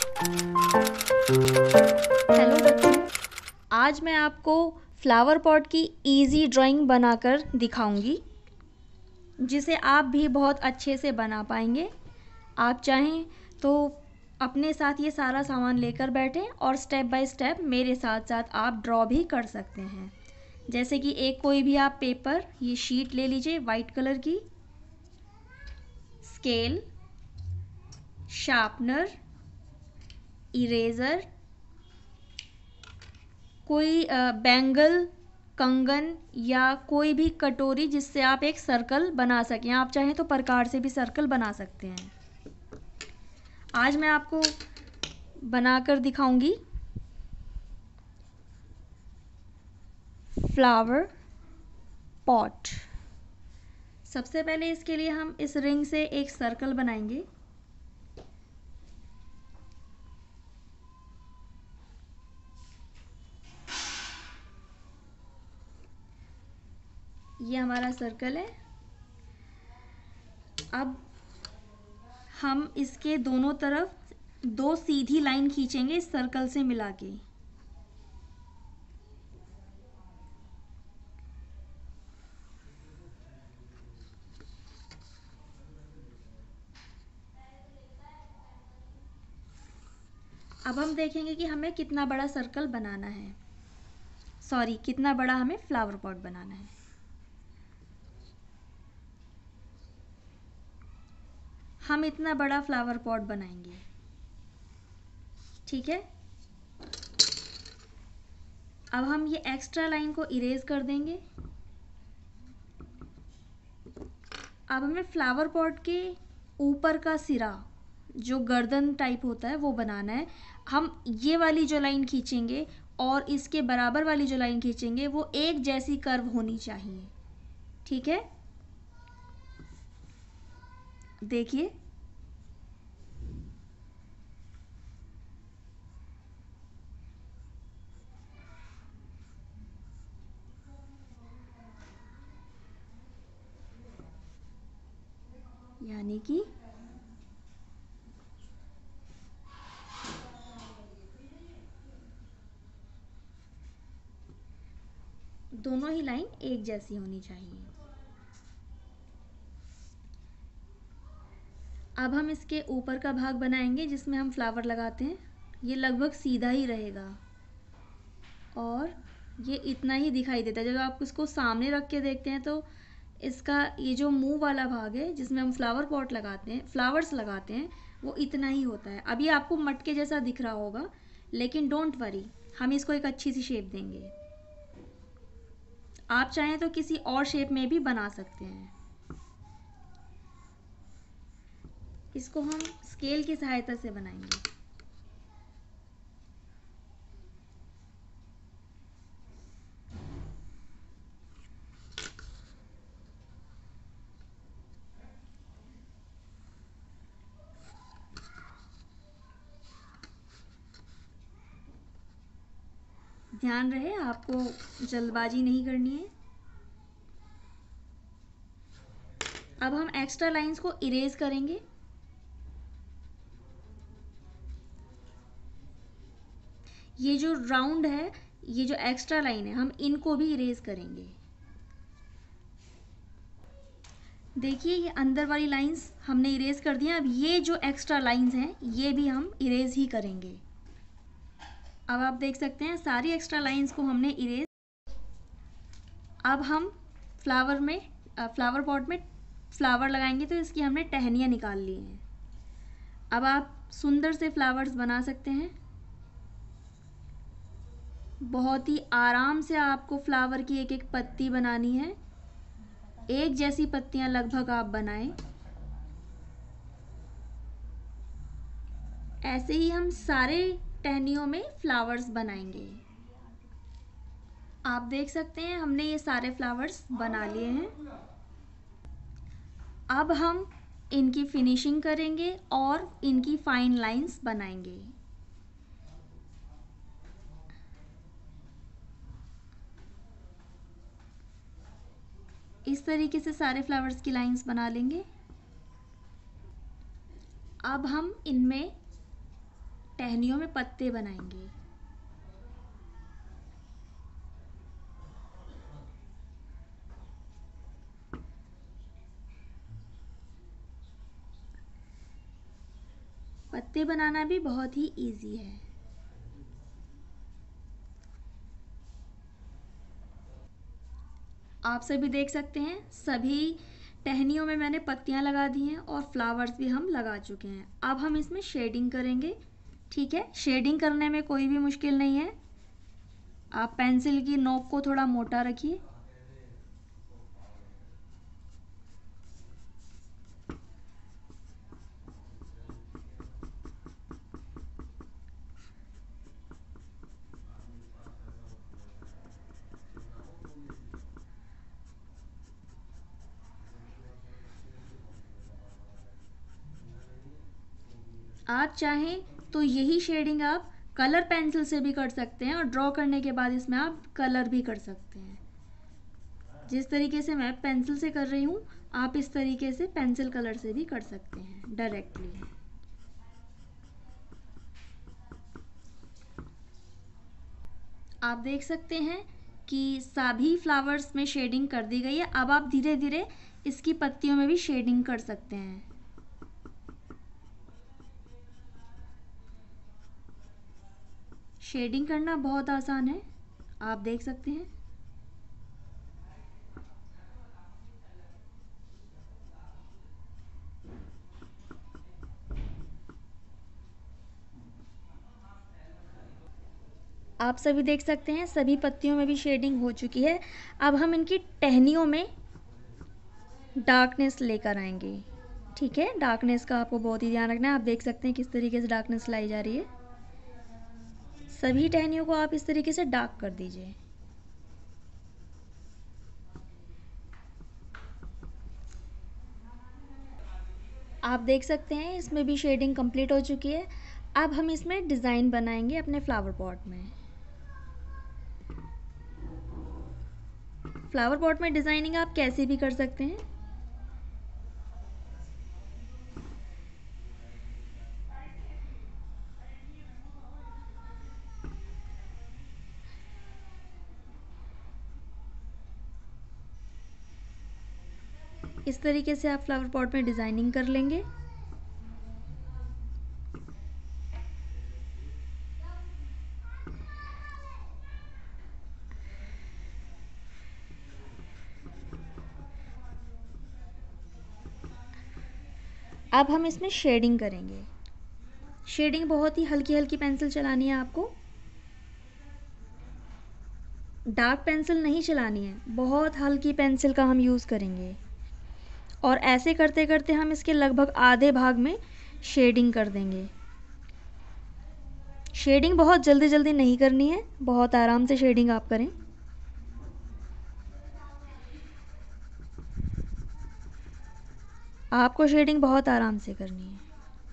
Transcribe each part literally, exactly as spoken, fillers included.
Hello बच्चों, आज मैं आपको फ्लावर पॉट की इजी ड्राइंग बनाकर दिखाऊंगी, जिसे आप भी बहुत अच्छे से बना पाएंगे। आप चाहें तो अपने साथ ये सारा सामान लेकर बैठें और स्टेप बाय स्टेप मेरे साथ साथ आप ड्रॉ भी कर सकते हैं। जैसे कि एक कोई भी आप पेपर, ये शीट ले लीजिए वाइट कलर की, स्केल, शार्पनर, इरेज़र, कोई बैंगल, कंगन या कोई भी कटोरी जिससे आप एक सर्कल बना सकें। आप चाहें तो प्रकार से भी सर्कल बना सकते हैं। आज मैं आपको बनाकर दिखाऊंगी फ्लावर पॉट। सबसे पहले इसके लिए हम इस रिंग से एक सर्कल बनाएंगे। ये हमारा सर्कल है। अब हम इसके दोनों तरफ दो सीधी लाइन खींचेंगे इस सर्कल से मिला के। अब हम देखेंगे कि हमें कितना बड़ा सर्कल बनाना है, सॉरी कितना बड़ा हमें फ्लावर पॉट बनाना है। हम इतना बड़ा फ्लावर पॉट बनाएंगे, ठीक है। अब हम ये एक्स्ट्रा लाइन को इरेज कर देंगे। अब हमें फ्लावर पॉट के ऊपर का सिरा, जो गर्दन टाइप होता है, वो बनाना है। हम ये वाली जो लाइन खींचेंगे और इसके बराबर वाली जो लाइन खींचेंगे वो एक जैसी कर्व होनी चाहिए, ठीक है। देखिए, यानी कि दोनों ही लाइन एक जैसी होनी चाहिए। अब हम इसके ऊपर का भाग बनाएंगे जिसमें हम फ्लावर लगाते हैं। ये लगभग सीधा ही रहेगा और ये इतना ही दिखाई देता है। जब आप इसको सामने रख के देखते हैं तो इसका ये जो मुंह वाला भाग है जिसमें हम फ्लावर पॉट लगाते हैं, फ्लावर्स लगाते हैं, वो इतना ही होता है। अभी आपको मटके जैसा दिख रहा होगा, लेकिन डोंट वरी, हम इसको एक अच्छी सी शेप देंगे। आप चाहें तो किसी और शेप में भी बना सकते हैं। इसको हम स्केल की सहायता से बनाएंगे। ध्यान रहे आपको जल्दबाजी नहीं करनी है। अब हम एक्स्ट्रा लाइंस को इरेज करेंगे। ये जो राउंड है, ये जो एक्स्ट्रा लाइन है, हम इनको भी इरेज करेंगे। देखिए, ये अंदर वाली लाइंस हमने इरेज कर दी हैं। अब ये जो एक्स्ट्रा लाइंस हैं ये भी हम इरेज ही करेंगे। अब आप देख सकते हैं सारी एक्स्ट्रा लाइंस को हमने इरेज। अब हम फ्लावर में फ्लावर पॉट में फ्लावर लगाएंगे तो इसकी हमने टहनियाँ निकाल ली हैं। अब आप सुंदर से फ्लावर्स बना सकते हैं। बहुत ही आराम से आपको फ्लावर की एक एक पत्ती बनानी है। एक जैसी पत्तियां लगभग आप बनाएं। ऐसे ही हम सारे टहनियों में फ्लावर्स बनाएंगे। आप देख सकते हैं हमने ये सारे फ्लावर्स बना लिए हैं। अब हम इनकी फिनिशिंग करेंगे और इनकी फाइन लाइंस बनाएंगे। इस तरीके से सारे फ्लावर्स की लाइंस बना लेंगे। अब हम इनमें टहनियों में पत्ते बनाएंगे। पत्ते बनाना भी बहुत ही इजी है। आप सभी देख सकते हैं, सभी टहनियों में मैंने पत्तियां लगा दी हैं और फ्लावर्स भी हम लगा चुके हैं। अब हम इसमें शेडिंग करेंगे। ठीक है, शेडिंग करने में कोई भी मुश्किल नहीं है। आप पेंसिल की नोक को थोड़ा मोटा रखिए। आप चाहें तो यही शेडिंग आप कलर पेंसिल से भी कर सकते हैं और ड्रॉ करने के बाद इसमें आप कलर भी कर सकते हैं। जिस तरीके से मैं पेंसिल से कर रही हूँ, आप इस तरीके से पेंसिल कलर से भी कर सकते हैं डायरेक्टली। आप देख सकते हैं कि सभी फ्लावर्स में शेडिंग कर दी गई है। अब आप धीरे धीरे इसकी पत्तियों में भी शेडिंग कर सकते हैं। शेडिंग करना बहुत आसान है, आप देख सकते हैं। आप सभी देख सकते हैं, सभी पत्तियों में भी शेडिंग हो चुकी है। अब हम इनकी टहनियों में डार्कनेस लेकर आएंगे। ठीक है, डार्कनेस का आपको बहुत ही ध्यान रखना है। आप देख सकते हैं किस तरीके से डार्कनेस लाई जा रही है। सभी टहनियों को आप इस तरीके से डार्क कर दीजिए। आप देख सकते हैं इसमें भी शेडिंग कंप्लीट हो चुकी है। अब हम इसमें डिज़ाइन बनाएंगे अपने फ्लावर पॉट में। फ्लावर पॉट में डिज़ाइनिंग आप कैसे भी कर सकते हैं। इस तरीके से आप फ्लावर पॉट में डिज़ाइनिंग कर लेंगे। अब हम इसमें शेडिंग करेंगे। शेडिंग बहुत ही हल्की हल्की पेंसिल चलानी है आपको, डार्क पेंसिल नहीं चलानी है, बहुत हल्की पेंसिल का हम यूज़ करेंगे। और ऐसे करते करते हम इसके लगभग आधे भाग में शेडिंग कर देंगे। शेडिंग बहुत जल्दी जल्दी नहीं करनी है, बहुत आराम से शेडिंग आप करें। आपको शेडिंग बहुत आराम से करनी है।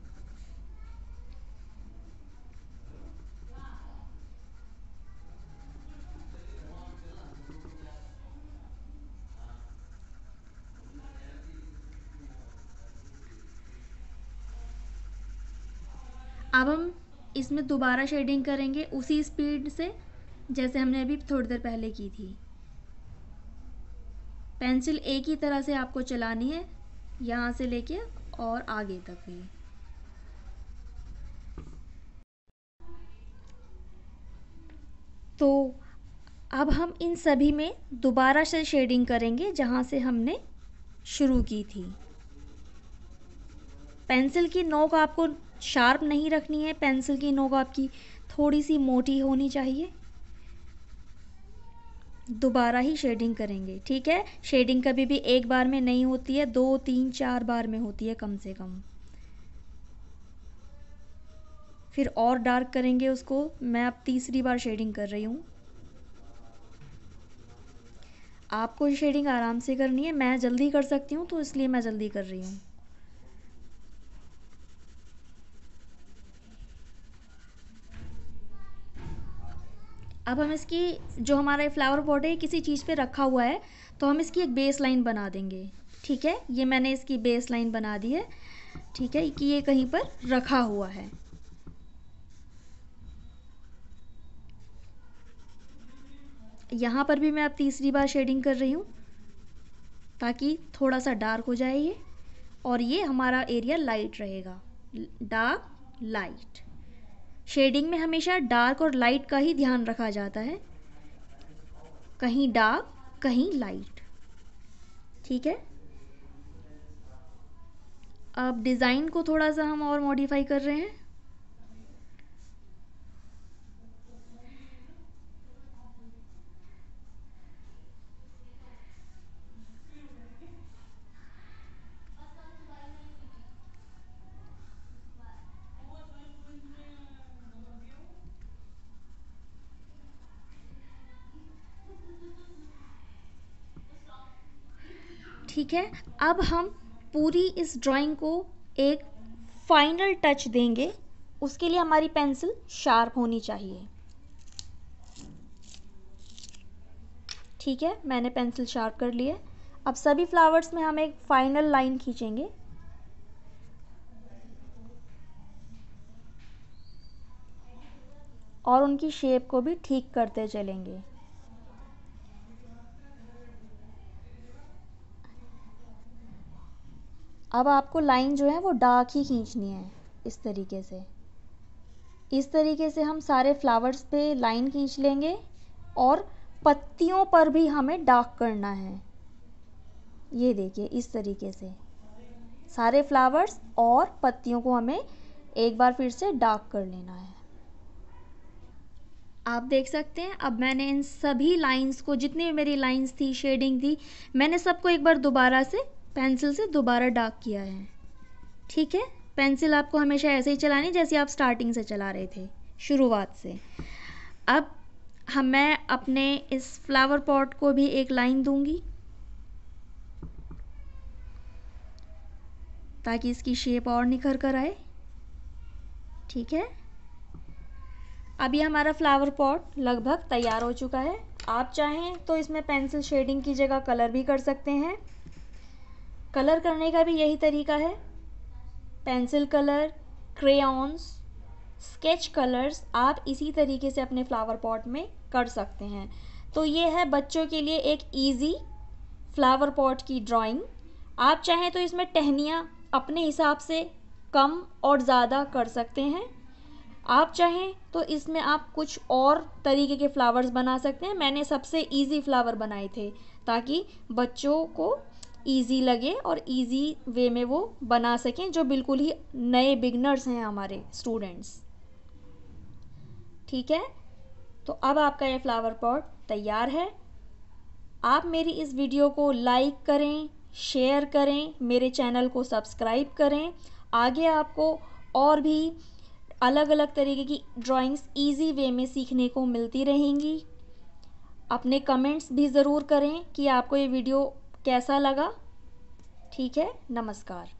अब हम इसमें दोबारा शेडिंग करेंगे उसी स्पीड से जैसे हमने अभी थोड़ी देर पहले की थी। पेंसिल एक ही तरह से आपको चलानी है, यहाँ से लेके और आगे तक भी। तो अब हम इन सभी में दोबारा से शेडिंग करेंगे जहाँ से हमने शुरू की थी। पेंसिल की नोक आपको शार्प नहीं रखनी है, पेंसिल की नोक आपकी थोड़ी सी मोटी होनी चाहिए। दोबारा ही शेडिंग करेंगे। ठीक है, शेडिंग कभी भी एक बार में नहीं होती है, दो तीन चार बार में होती है कम से कम। फिर और डार्क करेंगे उसको। मैं अब तीसरी बार शेडिंग कर रही हूँ। आपको शेडिंग आराम से करनी है, मैं जल्दी कर सकती हूँ तो इसलिए मैं जल्दी कर रही हूँ। अब हम इसकी, जो हमारा फ्लावर पॉट है किसी चीज़ पे रखा हुआ है, तो हम इसकी एक बेस लाइन बना देंगे। ठीक है, ये मैंने इसकी बेस लाइन बना दी है। ठीक है, कि ये कहीं पर रखा हुआ है। यहाँ पर भी मैं अब तीसरी बार शेडिंग कर रही हूँ ताकि थोड़ा सा डार्क हो जाए ये, और ये हमारा एरिया लाइट रहेगा, डार्क लाइट। शेडिंग में हमेशा डार्क और लाइट का ही ध्यान रखा जाता है, कहीं डार्क कहीं लाइट। ठीक है, अब डिज़ाइन को थोड़ा सा हम और मॉडिफाई कर रहे हैं। ठीक है, अब हम पूरी इस ड्राइंग को एक फाइनल टच देंगे। उसके लिए हमारी पेंसिल शार्प होनी चाहिए। ठीक है, मैंने पेंसिल शार्प कर ली है। अब सभी फ्लावर्स में हम एक फाइनल लाइन खींचेंगे। और उनकी शेप को भी ठीक करते चलेंगे। अब आपको लाइन जो है वो डार्क ही खींचनी है, इस तरीके से। इस तरीके से हम सारे फ्लावर्स पे लाइन खींच लेंगे और पत्तियों पर भी हमें डार्क करना है। ये देखिए, इस तरीके से सारे फ्लावर्स और पत्तियों को हमें एक बार फिर से डार्क कर लेना है। आप देख सकते हैं, अब मैंने इन सभी लाइंस को, जितनी भी मेरी लाइंस थी, शेडिंग थी, मैंने सबको एक बार दोबारा से पेंसिल से दोबारा डार्क किया है। ठीक है, पेंसिल आपको हमेशा ऐसे ही चलानी जैसे आप स्टार्टिंग से चला रहे थे, शुरुआत से। अब हम मैं अपने इस फ्लावर पॉट को भी एक लाइन दूंगी ताकि इसकी शेप और निखर कर आए। ठीक है, अभी हमारा फ्लावर पॉट लगभग तैयार हो चुका है। आप चाहें तो इसमें पेंसिल शेडिंग की जगह कलर भी कर सकते हैं। कलर करने का भी यही तरीका है, pencil colour, crayons, sketch colours आप इसी तरीके से अपने फ्लावर पॉट में कर सकते हैं। तो ये है बच्चों के लिए एक इजी फ्लावर पॉट की ड्राइंग। आप चाहें तो इसमें टहनियाँ अपने हिसाब से कम और ज़्यादा कर सकते हैं। आप चाहें तो इसमें आप कुछ और तरीके के फ्लावर्स बना सकते हैं। मैंने सबसे इजी फ्लावर बनाए थे ताकि बच्चों को इजी लगे और इजी वे में वो बना सकें, जो बिल्कुल ही नए बिगनर्स हैं हमारे स्टूडेंट्स। ठीक है, तो अब आपका ये फ्लावर पॉट तैयार है। आप मेरी इस वीडियो को लाइक करें, शेयर करें, मेरे चैनल को सब्सक्राइब करें। आगे आपको और भी अलग अलग तरीके की ड्राइंग्स इजी वे में सीखने को मिलती रहेंगी। अपने कमेंट्स भी ज़रूर करें कि आपको ये वीडियो कैसा लगा। ठीक है, नमस्कार।